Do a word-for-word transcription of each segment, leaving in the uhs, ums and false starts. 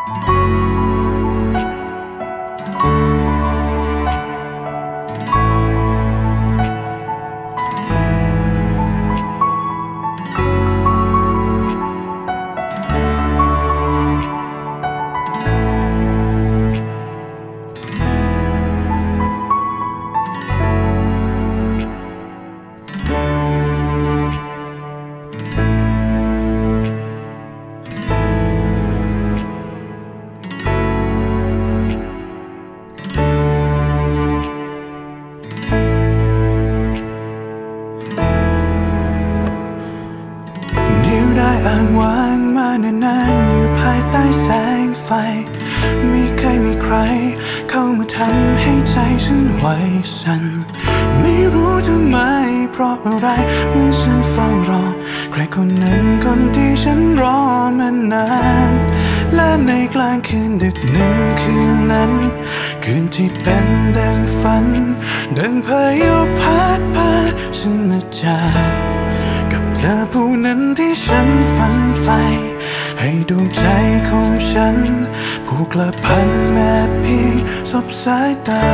ได้อ้างว้างมานานๆอยู่ภายใต้แสงไฟไม่เคยมีใครเข้ามาทำให้ใจฉันไหวสั่นไม่รู้ทำไมเพราะอะไรเหมือนฉันเฝ้ารอใครคนหนึ่งคนที่ฉันรอมานานและในกลางคืนดึกหนึ่งคืนนั้นคืนที่เป็นดังฝันดังพายุพัดพาฉันมาจากกับเธอผู้นั้นที่ฉันฝันใฝ่ให้ดวงใจของฉันผูกละพันแม้เพียงสบสายตา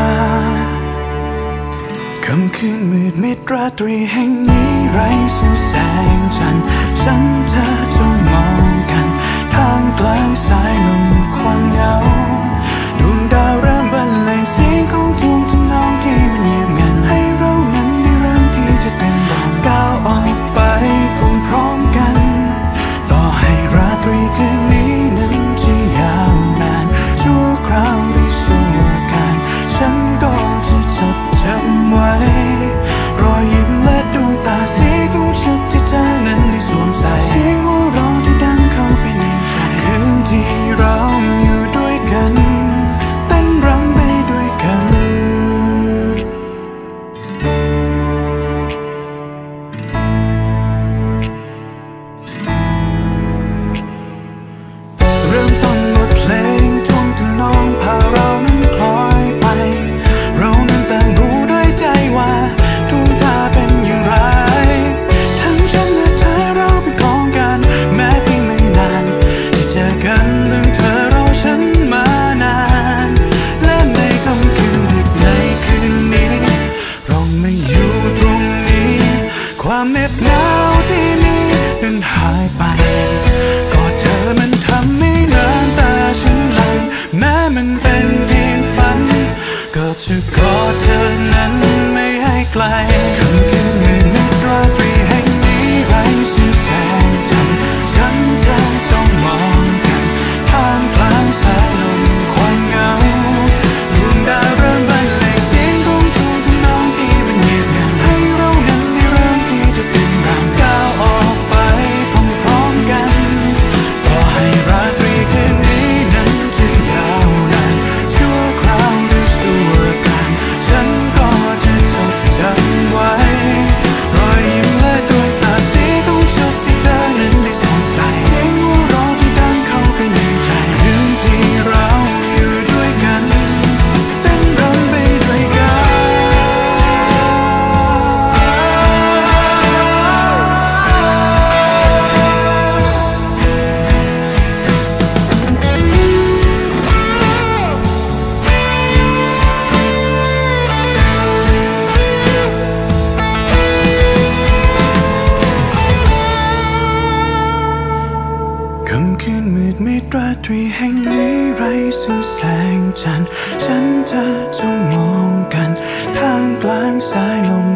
ค่ำคืนมืดมิดราตรีแห่งนี้ไร้ซึ่งแสงจันทร์ฉันเธอจ้องมองกันท่ามกลางสายลมความเหงาดวงดาวเริ่มบรรเลงเสียงของทวงทำนองที่มันเงียบงันให้เรานั้นได้เริ่มที่จะเต้นรำก้าวออกไปพร้อมๆกันต่อให้ราตรีคืนนี้นั้นจะยาวนานชั่วคราวหรือชั่วการฉันก็จะจดจำไว้รอยยิ้มและดวงตาสีของชุดที่เธอนั้นได้สวมใส่เสียงหัวเราะที่ดังเข้าไปในใจคืนที่เราอยู่ด้วยกันเต้นรำไปด้วยกันเริ่มต้นบทเพลงท่วงทำนองพาเรานั้นคล้อยไปเรานั้นต่างรู้ด้วยใจว่าดวงตาเป็นอย่างไรทั้งฉันและเธอเราเป็นของกันแม้เพียงไม่นานที่เจอกันตั้งเธอรอฉันมานานและในค่ำคืนดึกในคืนนี้เราไม่อยู่ตรงนี้ความเหน็บหนาวที่นี่นั้นหายไปก็เธอมันทำให้น้ำตาฉันหลั่งแม้มันเป็นเพียงฝันก็จะกอดเธอนั้นไม่ให้ไกลค่ำคืนมืดมิดราตรีแห่งนี้ไร้ซึ่งแสงจันทร์ฉันเธอจ้องมองกันท่ามกลางสายลมความเหงาดวงดาวเริ่มบรรเลงเสียงของทวงทำนองที่มันเงียบงันให้เรานั้นได้เริ่มที่จะเต้นรำก้าวออกไปพร้อมๆกันต่อให้ราตรีคืนนี้นั้นจะยาวนานชั่วคราวหรือชั่วการฉันก็จะจดจำไว้รอยยิ้มและดวงตาสีของชุดที่เธอนั้นได้สวมใส่เสียงหัวเราะที่ดังเข้าไปในใจคืนที่เราอยู่ด้วยกันเต้นรำไปด้วยกันค่ำคืนมืดมิดราตรีแห่งนี้ไร้ซึ่งแสงจันทร์ฉันเธอจ้องมองกันท่ามกลางสายลม